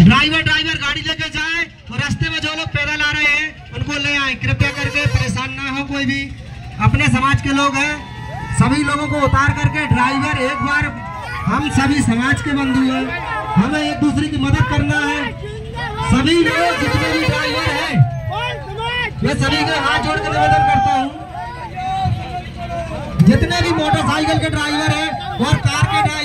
Driver गाड़ी लेके जाए तो रास्ते में जो लोग पैदल आ रहे हैं उनको ले आए, कृपया करके परेशान ना हो कोई भी। अपने समाज के लोग हैं, सभी लोगों को उतार करके ड्राइवर, एक बार हम सभी समाज के बंधु हैं, हमें एक दूसरे की मदद करना है। सभी लोग जितने भी ड्राइवर हैं, मैं सभी के हाथ जोड़ कर निवेदन करता हूँ, जितने भी मोटरसाइकिल के ड्राइवर हैं और कार के ड्राइवर